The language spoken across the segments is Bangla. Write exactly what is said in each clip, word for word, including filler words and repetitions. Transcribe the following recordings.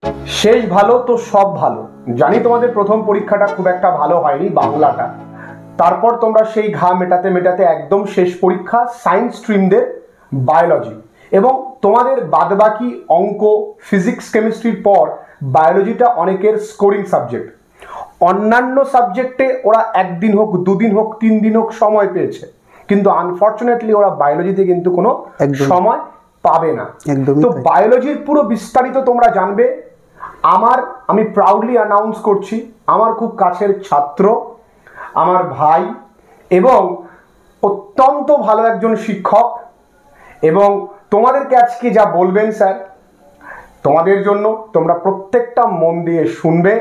শেষ ভালো তো সব ভালো। জানি তোমাদের প্রথম পরীক্ষাটা খুব একটা ভালো হয়নি, বাংলাটা। তারপর তোমরা সেই ঘা মেটাতে মেটাতে একদম শেষ পরীক্ষা সায়েন্স স্ট্রিমদের বায়োলজি, এবং তোমাদের বাদবাকি অঙ্ক, ফিজিক্স, কেমিস্ট্রির পর বায়োলজিটা অনেকের স্কোরিং সাবজেক্ট। অন্যান্য সাবজেক্টে ওরা একদিন হোক, দুদিন হোক, তিন দিন হোক সময় পেয়েছে, কিন্তু আনফর্চুনেটলি ওরা বায়োলজিতে কিন্তু কোনো সময় পাবে না। তো বায়োলজির পুরো বিস্তারিত তোমরা জানবে। আমার আমি প্রাউডলি অ্যানাউন্স করছি, আমার খুব কাছের ছাত্র, আমার ভাই এবং অত্যন্ত ভালো একজন শিক্ষক, এবং তোমাদেরকে আজকে যা বলবেন স্যার, তোমাদের জন্য তোমরা প্রত্যেকটা মন দিয়ে শুনবে,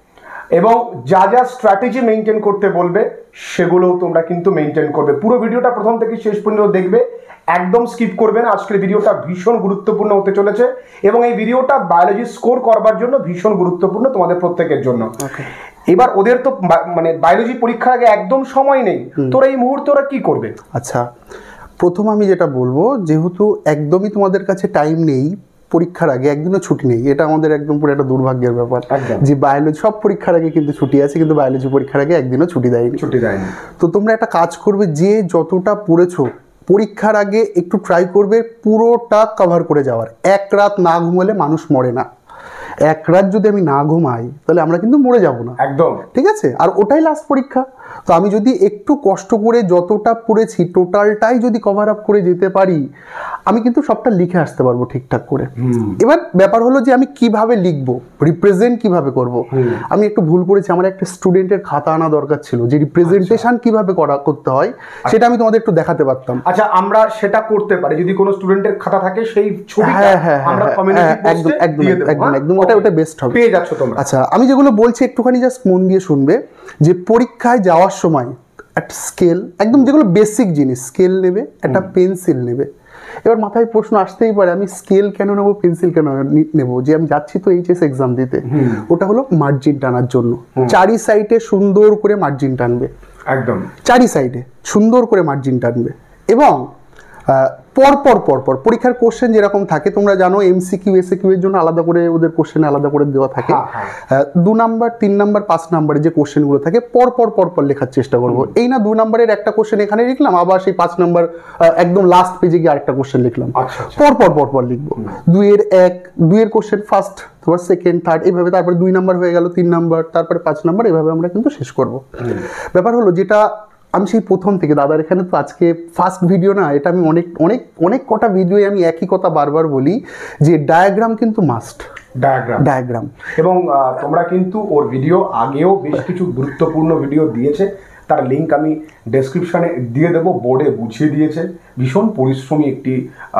এবং যা যা স্ট্র্যাটেজি মেনটেন করতে বলবে সেগুলোও তোমরা কিন্তু মেনটেন করবে। পুরো ভিডিওটা প্রথম থেকে শেষ পর্যন্ত দেখবে, একদম স্কিপ করবে না। আজকের ভিডিওটা ভীষণ গুরুত্বপূর্ণ হতে চলেছে, এবং এই ভিডিওটা বায়োলজি স্কোর করবার জন্য ভীষণ গুরুত্বপূর্ণ তোমাদের প্রত্যেকের জন্য। এবার ওদের তো মানে বায়োলজি পরীক্ষার আগে একদম সময় নেই, তোরা এই মুহূর্তে ওরা কি করবে? আচ্ছা, প্রথম আমি যেটা বলবো, যেহেতু একদমই তোমাদের কাছে টাইম নেই, পরীক্ষার আগে একদিনও ছুটি নেই, এটা আমাদের একদম পুরো একটা দুর্ভাগ্যের ব্যাপার যে বায়োলজি সব পরীক্ষার আগে কিন্তু ছুটি আছে, কিন্তু বায়োলজি পরীক্ষার আগে একদিনও ছুটি দেয়নি ছুটি দেয়নি তো তোমরা একটা কাজ করবে, যে যতটা পড়েছো পরীক্ষার আগে একটু ট্রাই করবে পুরোটা কভার করে যাওয়ার। এক রাত না ঘুমালে মানুষ মরে না। এক রাত যদি আমি না ঘুমাই তাহলে আমরা কিন্তু মরে যাব না, একদম ঠিক আছে? আর ওটাই লাস্ট পরীক্ষা। তো আমি যদি একটু কষ্ট করে যতটা পড়েছি টোটালটাই যদি কভার আপ করে যেতে পারি, আমি কিন্তু সবটা লিখে আসতে পারবো ঠিকঠাক করে। এবার ব্যাপার হলো যে আমি কিভাবে লিখবো, রিপ্রেজেন্ট কিভাবে করব। আমি একটু ভুল করেছি, আমার একটা স্টুডেন্টের খাতা আনা দরকার ছিল, যে রিপ্রেজেন্টেশন কিভাবে করা করতে হয় সেটা আমি তোমাদের একটু দেখাতে পারতাম। আচ্ছা, আমরা সেটা করতে পারি, যদি কোনো স্টুডেন্টের খাতা থাকে সেই ছবিটা আমরা কমিউনিটি পোস্টে দিয়ে দেব। একদম একদম ওটা ওটা বেস্ট হবে, পেয়ে যাচ্ছ তোমরা। আচ্ছা, আমি যেগুলো বলছি একটুখানি জাস্ট মন দিয়ে শুনবে, যে পরীক্ষায় যাওয়ার সময় একটা স্কেল, একদম যেগুলো বেসিক জিনিস, স্কেল নেবে, একটা পেন্সিল নেবে। এবার মাথায় প্রশ্ন আসতেই পারে, আমি স্কেল কেন নেবো, পেন্সিল কেন নেবো? যে আমি যাচ্ছি তো এইচএস এক্সাম দিতে, ওটা হলো মার্জিন টানার জন্য। চারি সাইডে সুন্দর করে মার্জিন টানবে, একদম চারি সাইডে সুন্দর করে মার্জিন টানবে। এবং পর পর পর পর পরীক্ষার কোশ্চেন যেরকম থাকে তোমরা জানো, এমসিকিউ এসএকিউ এর জন্য আলাদা করে ওদের কোশ্চেন আলাদা করে দেওয়া থাকে। দু নাম্বার, তিন নাম্বার, পাঁচ নাম্বারে যে কোশ্চেনগুলো থাকে পর পর পর পর লেখার চেষ্টা করবো। এই না দু নাম্বারের একটা কোশ্চেন এখানে লিখলাম, আবার সেই পাঁচ নাম্বার একদম লাস্ট পেজে গিয়ে আরেকটা কোশ্চেন লিখলাম, পর পর পর পর লিখবো। দুইয়ের এক, দুইয়ের কোশ্চেন ফার্স্ট, তারপর সেকেন্ড, থার্ড, এইভাবে। তারপরে দুই নাম্বার হয়ে গেল, তিন নাম্বার, তারপরে পাঁচ নাম্বার, এইভাবে আমরা কিন্তু শেষ করবো। ব্যাপার হলো যেটা আমি সেই প্রথম থেকে, দাদার এখানে তো আজকে ফার্স্ট ভিডিও না, এটা আমি অনেক অনেক অনেক কটা ভিডিওয়ে আমি একই কথা বারবার বলি, যে ডায়াগ্রাম কিন্তু মাস্ট। ডায়াগ্রাম ডায়াগ্রাম এবং তোমরা কিন্তু ওর ভিডিও আগেও বেশ কিছু গুরুত্বপূর্ণ ভিডিও দিয়েছে, তার লিঙ্ক আমি ডেসক্রিপশানে দিয়ে দেবো। বোর্ডে বুঝিয়ে দিয়েছে। ভীষণ পরিশ্রমী একটি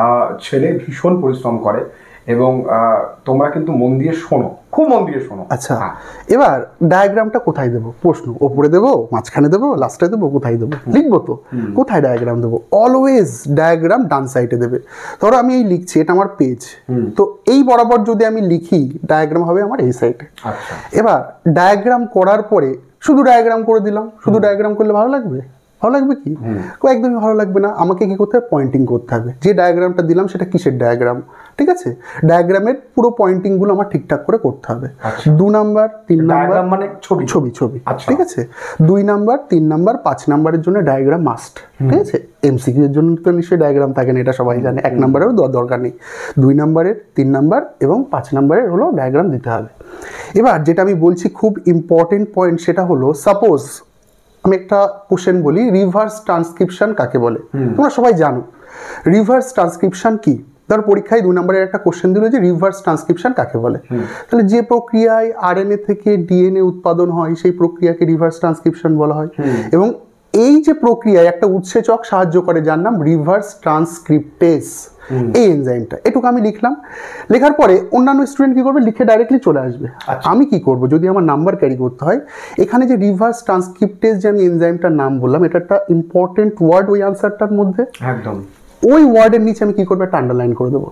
ছেলে, ভীষণ পরিশ্রম করে, এবং তোমরা কিন্তু মন দিয়ে শোনো, খুব মন দিয়ে শোনো। আচ্ছা, এবার ডায়াগ্রামটা কোথায় দেবো? প্রশ্ন, ওপরে দেবো, মাঝখানে দেবো, লাস্টে দেবো, কোথায় দেবো? লিখবো তো, কোথায় ডায়াগ্রাম দেবো? অলওয়েজ ডায়াগ্রাম ডান সাইডে দেবে। ধরো আমি এই লিখছি, এটা আমার পেজ, তো এই বরাবর যদি আমি লিখি, ডায়াগ্রাম হবে আমার এই সাইডে। এবার ডায়াগ্রাম করার পরে শুধু ডায়াগ্রাম করে দিলাম, শুধু ডায়াগ্রাম করলে ভালো লাগবে? ভালো লাগবে কি? একদমই ভালো লাগবে না। আমাকে কি করতে হবে? পয়েন্টিং করতে হবে, যে ডায়াগ্রামটা দিলাম সেটা কিসের ডায়াগ্রাম, ঠিক আছে? ডায়াগ্রামের পুরো পয়েন্টিংগুলো আমার ঠিকঠাক করে করতে হবে। দু নাম্বার, তিন নাম্বার মানে ছবি ছবি ছবি ঠিক আছে? দুই নাম্বার, তিন নাম্বার, পাঁচ নাম্বারের জন্য ডায়াগ্রাম মাস্ট, ঠিক আছে? এমসিকিউ এর জন্য তো নিশ্চয়ই ডায়াগ্রাম থাকে না, এটা সবাই জানে। এক নাম্বারেরও দেওয়ার দরকার নেই। দুই নাম্বারের, তিন নাম্বার এবং পাঁচ নাম্বারের হলো ডায়াগ্রাম দিতে হবে। এবার যেটা আমি বলছি খুব ইম্পর্টেন্ট পয়েন্ট, সেটা হলো সাপোজ আমি একটা কোশ্চেন বলি, রিভার্স ট্রান্সক্রিপশন কাকে বলে? তোমরা সবাই জানো রিভার্স ট্রান্সক্রিপশন কি। ধর পরীক্ষায় দুই নম্বরের একটা কোশ্চেন দিল যে রিভার্স ট্রান্সক্রিপশন কাকে বলে। তাহলে যে প্রক্রিয়ায় আরএনএ থেকে ডিএনএ উৎপাদন হয় সেই প্রক্রিয়াকে রিভার্স ট্রান্সক্রিপশন বলা হয়। এবং এই যে প্রক্রিয়ায় একটা উৎসেচক সাহায্য করে যার নাম রিভার্স ট্রান্সক্রিপ্টেজ, এই এনজাইমটা। এটুকু আমি লিখলাম। লেখার পরে অন্যান্য স্টুডেন্ট কি করবে? লিখে ডাইরেক্টলি চলে আসবে। আমি কি করব? যদি আমার নাম্বার ক্যারি করতে হয়, এখানে যে রিভার্স ট্রান্সক্রিপ্টেজ যে আমি এনজাইমটার নাম বললাম, এটা একটা ইম্পর্টেন্ট ওয়ার্ড ওই আনসারটার মধ্যে। একদম ওই ওয়ার্ডের নিচে আমি কি করবো? একটা আন্ডারলাইন করে দেবো।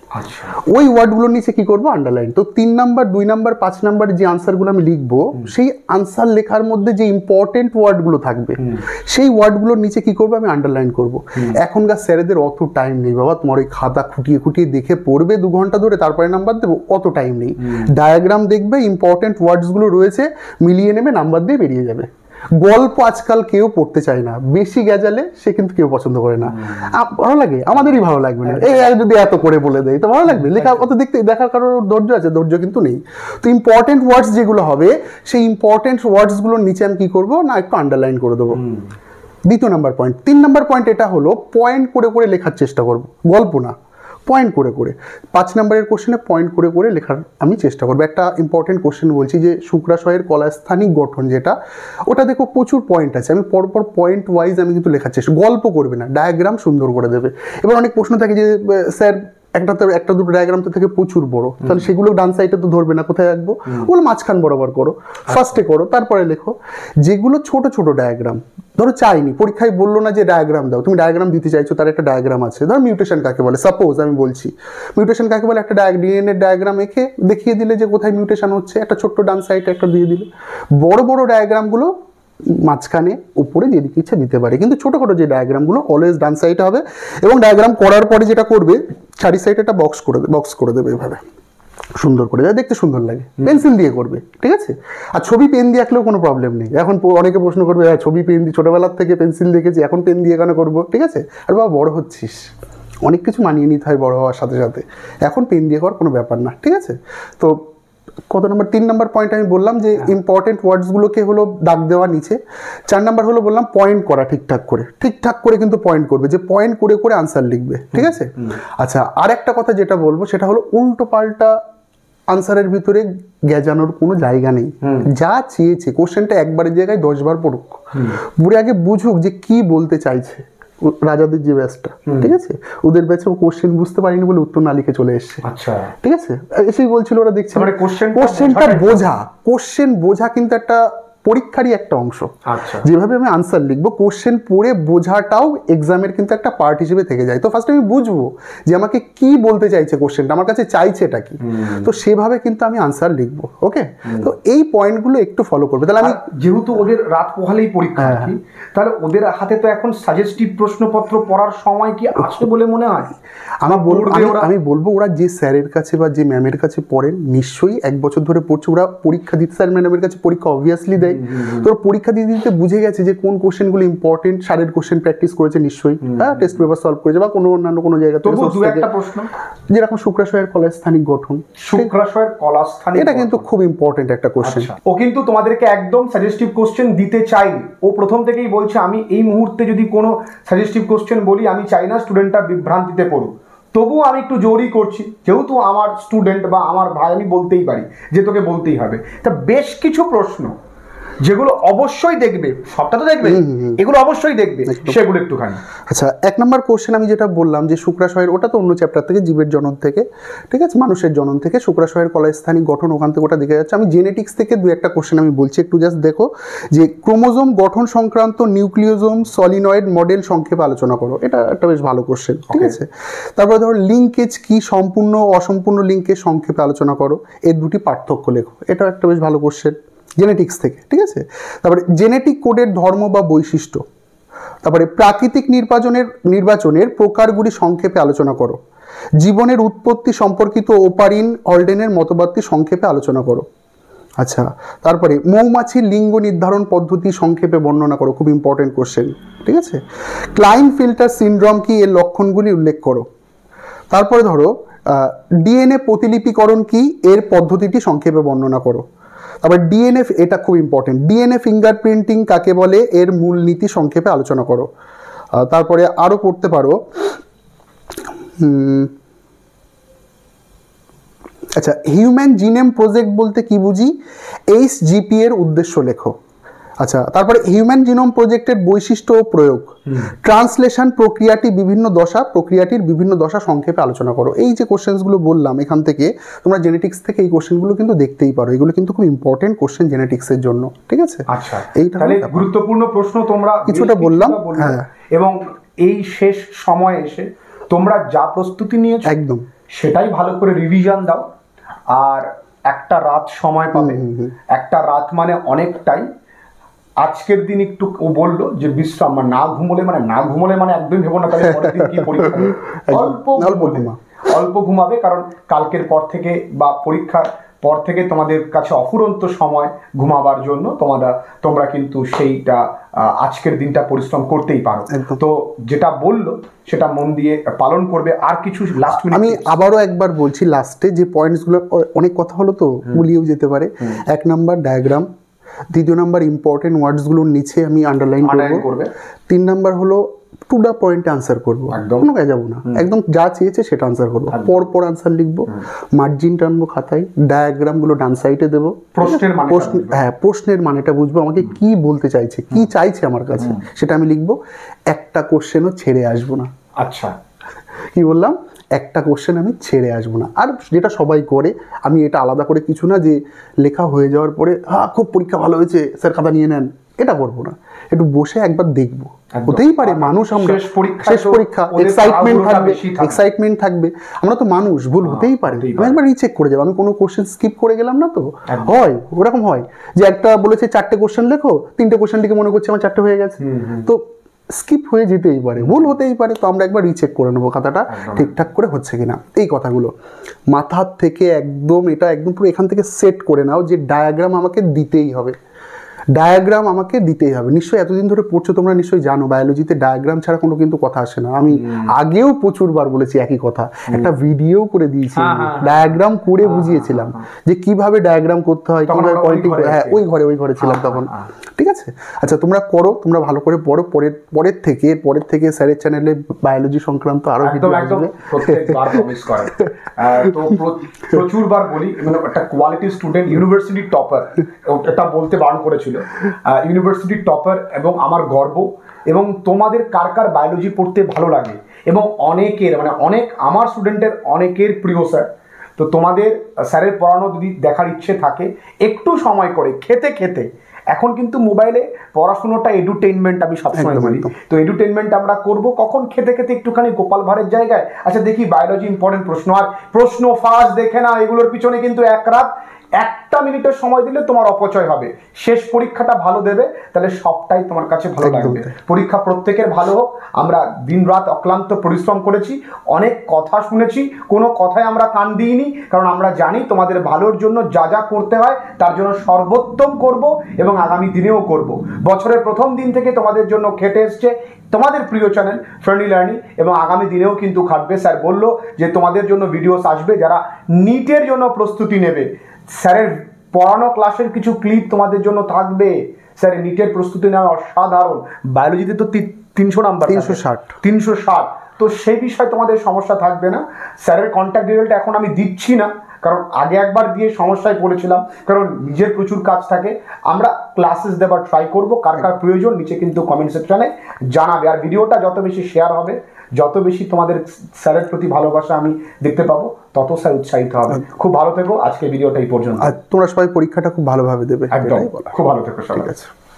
আচ্ছা, ওই ওয়ার্ডগুলোর নিচে কি করবো, আন্ডারলাইন। তো তিন নাম্বার, দুই নাম্বার, পাঁচ নাম্বার যে আনসারগুলো আমি লিখবো, সেই আনসার লেখার মধ্যে যে ইম্পর্টেন্ট ওয়ার্ডগুলো থাকবে সেই ওয়ার্ডগুলোর নিচে কি করবো, আমি আন্ডারলাইন করবো। এখনকার স্যারেদের অত টাইম নেই বাবা, তোমার ওই খাতা খুঁটিয়ে খুঁটিয়ে দেখে পড়বে দু ঘন্টা ধরে, তারপরে নাম্বার দেবো, অত টাইম নেই। ডায়াগ্রাম দেখবে, ইম্পর্টেন্ট ওয়ার্ডসগুলো রয়েছে, মিলিয়ে নেবে, নাম্বার দিয়ে বেরিয়ে যাবে। গল্প আজকাল কেউ পড়তে চায় না, বেশি গেজালে সে কিন্তু কেউ পছন্দ করে না। আ- ভালো লাগে, আমাদেরই ভালো লাগবে না, এই আর যদি এত করে বলে দেয় তো ভালো লাগবে? লেখা অত দেখতে দেখার কারোর ধৈর্য আছে? ধৈর্য কিন্তু নেই। তো ইম্পর্টেন্ট ওয়ার্ডস যেগুলো হবে, সেই ইম্পর্টেন্ট ওয়ার্ডসগুলোর নিচে আমি কি করবো না, একটু আন্ডারলাইন করে দেবো। দ্বিতীয় নাম্বার পয়েন্ট। তিন নাম্বার পয়েন্ট এটা হলো, পয়েন্ট করে করে লেখার চেষ্টা করবো, গল্প না, পয়েন্ট করে করে। পাঁচ নাম্বারের কোশ্চেনে পয়েন্ট করে করে লেখার আমি চেষ্টা করবো। একটা ইম্পর্টেন্ট কোশ্চেন বলছি, যে শুক্রাশয়ের কলাস্থানিক গঠন, যেটা ওটা দেখো প্রচুর পয়েন্ট আছে, আমি পরপর পয়েন্ট ওয়াইজ আমি কিন্তু লেখার চেষ্টা, গল্প করবে না, ডায়াগ্রাম সুন্দর করে দেবে। এবার অনেক প্রশ্ন থাকে যে স্যার একটা তো একটা দুটো ডায়াগ্রাম তো থেকে প্রচুর বড়, তাহলে সেগুলো ডান সাইডে তো ধরবে না, কোথায় রাখবো? ওগুলো মাঝখান বরাবর করো, ফার্স্টে করো, তারপরে লেখো। যেগুলো ছোট ছোট ডায়াগ্রাম, ধরো চাইনি, পরীক্ষায় বললো না যে ডায়াগ্রাম দাও, তুমি ডায়াগ্রাম দিতে চাইছো, তার একটা ডায়াগ্রাম আছে, ধরো মিউটেশন কাকে বলে, সাপোজ আমি বলছি মিউটেশন কাকে বলে, একটা ডিএনএ ডায়াগ্রাম এঁকে দেখিয়ে দিলে যে কোথায় মিউটেশন হচ্ছে, একটা ছোট্ট ডান সাইডে একটা দিয়ে দিলে। বড় বড় ডায়াগ্রামগুলো মাঝখানে উপরে যেদিকে ইচ্ছা দিতে পারে, কিন্তু ছোটোখাটো যে ডায়াগ্রামগুলো অলওয়েজ ডান সাইডে হবে। এবং ডায়াগ্রাম করার পরে যেটা করবে, চারি সাইডে একটা বক্স করে বক্স করে দেবে এভাবে, সুন্দর করে, যা দেখতে সুন্দর লাগে, পেন্সিল দিয়ে করবে, ঠিক আছে? আর ছবি পেন দিয়ে আঁকলেও কোনো প্রবলেম নেই। এখন প- অনেকে প্রশ্ন করবে, হ্যাঁ ছবি পেন দিয়ে ছোটোবেলার থেকে পেন্সিল দেখেছি, এখন পেন দিয়ে কেন করবো, ঠিক আছে? আর বাবা বড় হচ্ছিস, অনেক কিছু মানিয়ে নিতে হয় বড় হওয়ার সাথে সাথে, এখন পেন দিয়ে করার কোনো ব্যাপার না, ঠিক আছে? তো কত নম্বর, তিন নম্বর পয়েন্ট আমি বললাম যে ইম্পর্টেন্ট ওয়ার্ডসগুলোকে হলো দাগ দেওয়া নিচে। চার নাম্বার হলো বললাম পয়েন্ট করা, ঠিকঠাক করে ঠিকঠাক করে কিন্তু পয়েন্ট করবে, যে পয়েন্ট করে করে আনসার লিখবে, ঠিক আছে? আচ্ছা, আর একটা কথা যেটা বলবো সেটা হলো, উল্টো পাল্টা আনসারের ভিতরে গেজানোর কোনো জায়গা নেই। যা চেয়েছে কোশ্চেনটা একবারের জায়গায় দশবার পড়ুক, পুরো আগে বুঝুক যে কি বলতে চাইছে। ও- রাজাদের যে ব্যাচটা, ঠিক আছে, ওদের ব্যাচে কোশ্চেন বুঝতে পারিনি বলে উত্তর না লিখে চলে এসছে, আচ্ছা, ঠিক আছে? এসেই বলছিল ওরা দেখছে মানে question টা কোশ্চেনটা বোঝাটাই- বোঝা, কোশ্চেন বোঝা কিন্তু একটা পরীক্ষারই একটা অংশ। আচ্ছা, যেভাবে আমি আনসার লিখবো, কোশ্চেন পড়ে বোঝাটাও এক্সামের কিন্তু একটা পার্ট হিসেবে থেকে যায়। তো ফার্স্ট আমি বুঝবো যে আমাকে কি বলতে চাইছে কোশ্চেনটা, আমার কাছে চাইছে এটা কি, তো সেভাবে কিন্তু আমি আনসার লিখবো। ওকে, তো এই পয়েন্টগুলো একটু ফলো করবে, তাহলে আমি আর যেহেতু ওদের রাত পোহালেই পরীক্ষা আর কি, তাহলে ওদের হাতে তো এখন সাজেস্টিভ প্রশ্নপত্র পড়ার সময় কি আছে বলে মনে হয়? আমার বলবো পড়বে আমি- ওরা? আমি বলবো ওরা যে স্যারের কাছে বা যে ম্যামের কাছে পড়েন, নিশ্চয়ই এক বছর ধরে পড়ছে, ওরা পরীক্ষা দিতে, স্যার ম্যাডামের কাছে পরীক্ষা অবভিয়াসলি দেয়, তো ওরা পরীক্ষা দিতে দিতে বুঝে গেছে যে কোন কোশ্চেনগুলো ইম্পর্টেন্ট, স্যারের কোশ্চেন প্র্যাকটিস করেছে নিশ্চয়ই, হ্যাঁ টেস্ট পেপার সলভ করেছে, বা কোনো অন্যান্য কোনো জায়গা থেকে তবু source দু থেকে। একটা প্রশ্ন, যেরকম শুক্রাশয়ের কলার স্থানিক গঠন, শুক্রাশয়ের কলাস্থানে, এটা কিন্তু খুব ইম্পর্টেন্ট একটা কোশ্চেন। আচ্ছা, ও কিন্তু তোমাদেরকে একদম সাজেস্টিভ কোশ্চেন দিতে চাইনি। ও প্রথম থেকেই বলছে, আমি এই মুহূর্তে যদি কোনো সাজেস্টিভ কোশ্চেন বলি, আমি চাই না স্টুডেন্টটা বিভ্রান্তিতে পড়ুক। তবুও আমি একটু জোরই করছি, যেহেতু আমার স্টুডেন্ট বা আমার ভাই, আমি বলতেই পারি যে তোকে বলতেই হবে। তা বেশ কিছু প্রশ্ন যেগুলো অবশ্যই দেখবে, সবটা তো দেখবে, এগুলো অবশ্যই দেখবে, সেগুলো একটুখানি। আচ্ছা, এক নম্বর কোশ্চেন আমি যেটা বললাম যে শুক্রাশয়ের, ওটা তো অন্য চ্যাপ্টার থেকে, জীবের জনন থেকে, ঠিক আছে, মানুষের জনন থেকে শুক্রাশয়ের কলাস্থানিক গঠন, ওখান থেকে ওটা দেখে যাচ্ছে। আমি জেনেটিক্স থেকে দু একটা কোশ্চেন আমি বলছি, একটু জাস্ট দেখো, যে ক্রোমোজোম গঠন সংক্রান্ত নিউক্লিওজোম সলিনয়েড মডেল সংক্ষেপে আলোচনা করো, এটা একটা বেশ ভালো কোশ্চেন, ঠিক আছে? তারপরে ধরো লিঙ্কেজ কি, সম্পূর্ণ অসম্পূর্ণ লিঙ্কেজ সংক্ষেপে আলোচনা করো, এর দুটি পার্থক্য লেখো, এটা একটা বেশ ভালো কোশ্চেন জেনেটিক্স থেকে, ঠিক আছে? তারপরে জেনেটিক কোডের ধর্ম বা বৈশিষ্ট্য, তারপরে প্রাকৃতিক নির্বাচনের নির্বাচনের প্রকারগুলি সংক্ষেপে আলোচনা করো, জীবনের উৎপত্তি সম্পর্কিত ওপারিন অলডেনের মতবাদটি সংক্ষেপে আলোচনা করো। আচ্ছা, তারপরে মৌমাছির লিঙ্গ নির্ধারণ পদ্ধতি সংক্ষেপে বর্ণনা করো, খুব ইম্পর্টেন্ট কোশ্চেন, ঠিক আছে? ক্লাইন ফিল্টার সিনড্রোম কি, এর লক্ষণগুলি উল্লেখ করো। তারপরে ধরো ডিএনএ প্রতিলিপিকরণ কি, এর পদ্ধতিটি সংক্ষেপে বর্ণনা করো। তারপর ডিএনএ, এটা খুব ইম্পর্টেন্ট, ডিএনএ ফিঙ্গারপ্রিন্টিং কাকে বলে, এর মূলনীতি সংক্ষেপে আলোচনা করো। আহ, তারপরে আরও করতে পারো, হুম, আচ্ছা, হিউম্যান জিনেম প্রজেক্ট বলতে কি বুঝি, এইচ জিপি এর উদ্দেশ্য লেখো। আচ্ছা, তারপরে হিউম্যান জিনোম প্রজেক্টের বৈশিষ্ট্য ও প্রয়োগ, ট্রান্সলেশন প্রক্রিয়াটি বিভিন্ন দশা, প্রক্রিয়াটির বিভিন্ন দশা সংক্ষেপে আলোচনা করো। এই যে কোশ্চেন্সগুলো বললাম এখান থেকে, তোমরা জেনেটিক্স থেকে এই কোশ্চেনগুলো কিন্তু দেখতেই পারো, এগুলো কিন্তু খুব ইম্পর্টেন্ট কোশ্চেন জেনেটিক্সের জন্য, ঠিক আছে? আচ্ছা, এইটা তাহলে গুরুত্বপূর্ণ প্রশ্ন তোমরা কিছুটা বেশ বললাম, বললে। হ্যাঁ। এবং এই শেষ সময়ে এসে তোমরা যা প্রস্তুতি নিয়েছো, একদম সেটাই ভালো করে রিভিশন দাও। আর একটা রাত সময় পাবে, একটা রাত মানে অনেকটাই। আজকের দিন একটু ও বললো যে বিশ্রাম, মানে না ঘুমোলে মানে না ঘুমোলে মানে একদম ভেবো না তাহলে পরের দিন কি পরীক্ষা দেবে। অল্প অল্প ঘুমোলে, ঘুমা। অল্প ঘুমাবে, কারণ কালকের পর থেকে বা পরীক্ষার পর থেকে তোমাদের কাছে অফুরন্ত সময় ঘুমাবার জন্য। তোমরা তোমরা কিন্তু সেইটা আহ, আজকের দিনটা পরিশ্রম করতেই পারো। একদম। তো যেটা বললো সেটা মন দিয়ে পালন করবে। আর কিছু লাস্ট মিনিট আমি আবারও একবার বলছি লাস্টে যে পয়েন্টসগুলো, অনেক কথা হলো তো গুলিয়েও যেতে পারে। এক নাম্বার ডায়াগ্রাম, দ্বিতীয় নাম্বার ইম্পর্টেন্ট ওয়ার্ডসগুলোর নিচে আমি আন্ডারলাইন করব, করবে। তিন নাম্বার হলো টু দা পয়েন্টে আনসার করবো, একদম। কোনো কাজ যাবো না, একদম যা চেয়েছে সেটা আনসার করবো, পর পর আনসার লিখবো, মার্জিন টানবো খাতায়, ডায়াগ্রামগুলো ডান সাইডে দেবো, প্রশ্নের মানে প্রশ্ন, হ্যাঁ প্রশ্নের মানেটা বুঝবো, আমাকে কি বলতে চাইছে, কি চাইছে আমার কাছে, সেটা আমি লিখবো। একটা কোশ্চেনও ছেড়ে আসবো না। আচ্ছা, কি বললাম, একটা কোশ্চেন আমি ছেড়ে আসবো না। আর যেটা সবাই করে, আমি এটা আলাদা করে কিছু না যে লেখা হয়ে যাওয়ার পরে হ্যাঁ খুব পরীক্ষা ভালো হয়েছে স্যার খাতা নিয়ে নেন, এটা করবো না। একটু বসে একবার দেখবো, হতেই পারে মানুষ, আমরা শেষ পরীক্ষা, শেষ পরীক্ষা এক্সাইটমেন্ট থাকবে, এক্সাইটমেন্ট থাকবে, আমরা তো মানুষ, ভুল হতেই পারে। আমি একবার রিচেক করে যাবো, আমি কোনো কোশ্চেন স্কিপ করে গেলাম না তো। হয় ওরকম হয় যে একটা বলেছে চারটে কোশ্চেন লেখো, তিনটে কোশ্চেন লিখে মনে করছে আমার চারটে হয়ে গেছে, তো স্কিপ হয়ে যেতেই পারে, ভুল হতেই পারে। তো আমরা একবার রিচেক করে নেবো খাতাটা ঠিকঠাক করে হচ্ছে কিনা। এই কথাগুলো মাথার থেকে একদম, এটা একদম পুরো এখান থেকে সেট করে নাও যে ডায়াগ্রাম আমাকে দিতেই হবে, ডায়াগ্রাম আমাকে দিতেই হবে। নিশ্চয়ই এতদিন ধরে পড়ছো তোমরা, নিশ্চয়ই জানো বায়োলজিতে ডায়াগ্রাম ছাড়া কোনো কিন্তু কথা আসে না। আমি আগেও প্রচুর বার বলেছি একই কথা, একটা ভিডিও করে দিয়েছি, ডায়াগ্রাম করে বুঝিয়েছিলাম যে কিভাবে ডায়াগ্রাম করতে হয়, কিভাবে পয়েন্টিং, হ্যাঁ ওই ঘরে ওই ঘরে ছিলাম তখন, ঠিক আছে। আচ্ছা তোমরা করো, তোমরা ভালো করে পড়ো, পরের পরের থেকে পরের থেকে স্যারের চ্যানেলে বায়োলজি সংক্রান্ত আরো ভিডিও আসবে। প্রত্যেকবার প্রমিস করে, তো প্রচুর বার বলি, মানে একটা কোয়ালিটি স্টুডেন্ট, ইউনিভার্সিটি টপার, এটা বলতে বারণ করেছিল, ইউনিভার্সিটি টপার, এবং আমার গর্ব। এবং তোমাদের কার কার বায়োলজি পড়তে ভালো লাগে, এবং অনেকের মানে অনেক আমার স্টুডেন্টের অনেকের প্রিয় স্যার। তো তোমাদের স্যারের পড়ানো যদি দেখার ইচ্ছে থাকে, একটু সময় করে খেতে খেতে, এখন কিন্তু মোবাইলে পড়াশোনাটা এডুটেইনমেন্ট আমি সবসময় বলি, তো এডুটেইনমেন্ট আমরা করব কখন, খেতে খেতে একটুখানি গোপাল ভাঁড়ের জায়গায় আচ্ছা দেখি বায়োলজি ইম্পর্টেন্ট প্রশ্ন, আর প্রশ্ন ফার্স্ট দেখে না, এগুলোর পিছনে কিন্তু এক রাত একটা মিনিটের সময় দিলে তোমার অপচয় হবে। শেষ পরীক্ষাটা ভালো দেবে, তাহলে সবটাই তোমার কাছে ভালো লাগবে। পরীক্ষা প্রত্যেকের ভালো হোক। আমরা দিন রাত অক্লান্ত পরিশ্রম করেছি, অনেক কথা শুনেছি, কোনো কথায় আমরা কান দিইনি, কারণ আমরা জানি তোমাদের ভালোর জন্য যা যা করতে হয় তার জন্য সর্বোত্তম করব, এবং আগামী দিনেও করব। বছরের প্রথম দিন থেকে তোমাদের জন্য খেটে এসছে তোমাদের প্রিয় চ্যানেল ফ্রেন্ডলি লার্নিং, এবং আগামী দিনেও কিন্তু খাটবে। স্যার বলল যে তোমাদের জন্য ভিডিওস আসবে, যারা নিটের জন্য প্রস্তুতি নেবে, স্যারের পড়ানো ক্লাসের কিছু ক্লিপ তোমাদের জন্য থাকবে। স্যার নিটের প্রস্তুতি নেওয়া অসাধারণ, বায়োলজিতে তো তিনশো নাম্বার, তিনশো ষাট তিনশো ষাট তো সেই বিষয়ে তোমাদের সমস্যা থাকবে না। স্যারের কন্ট্যাক্ট ডিটেলটা এখন আমি দিচ্ছি না, কারণ আগে একবার দিয়ে সমস্যায় পড়েছিলাম, কারণ নিজের প্রচুর কাজ থাকে। আমরা ক্লাসেস দেবার ট্রাই করব, কার কার প্রয়োজন নিচে কিন্তু কমেন্ট সেকশনে জানাবে। আর ভিডিওটা যত বেশি শেয়ার হবে, যত বেশি তোমাদের স্যারের প্রতি ভালোবাসা আমি দেখতে পাবো, তত স্যার উৎসাহিত হবে। খুব ভালো থেকো, আজকে ভিডিওটা এই পর্যন্ত। আর তোমরা সবাই পরীক্ষাটা খুব ভালোভাবে দেবে, একদম খুব ভালো থেকো সবাই। ঠিক আছে।